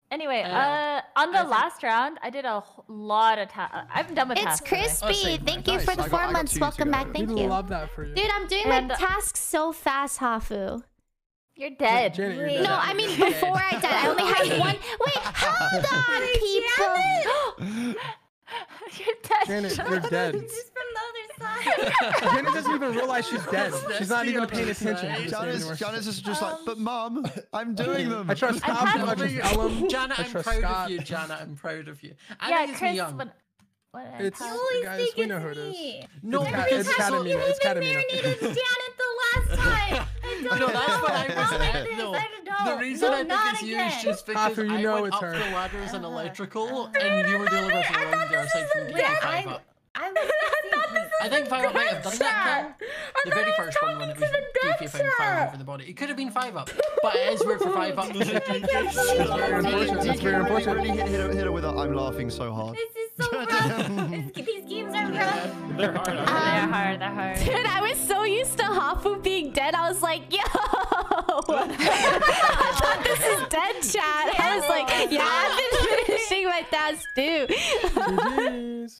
Anyway, on the last round, I did a lot of tasks. I'm done with It's tasks. Crispy. Thank you for the 4 months. Welcome back. Thank you. Love that for you. Dude, I'm doing my tasks so fast, Hafu. You're dead. Janet, you're dead. No, I mean before I died. I only had one. Wait, hold on, people. You're dead. Janet, you're dead. Just from the other side. Janet doesn't even realize she's dead. She's not even paying attention. Janice is just like, but Mom, I'm doing them. I trust Hafu. I trust Ellum. Janet, I I'm trust proud Scott. of you. Janet, I'm proud of you. I Yeah, think it's Chris. young. It's guys, we know who it is. No, It's Katamina. It's Katamina. Janet the last time. No, that's what I was saying. No, the reason I think it's you is just because Hafu, you I know went it's up her. the ladders in electrical, and you were the only person around there aside from getting 5 up. I think 5 up might have done that kill. The very first one when it was DP found fire over the body. It could have been 5 up, but it is weird for 5 up. That's very unfortunate. That's very unfortunate. Really hit her with a, I'm laughing so hard. This is so rough. These games are rough. They're hard. They're hard. Dude, I was so used to Hafu being dead. I was like, yo. I thought this is dead chat. I was like, yeah, I've been finishing my tasks too. GG's.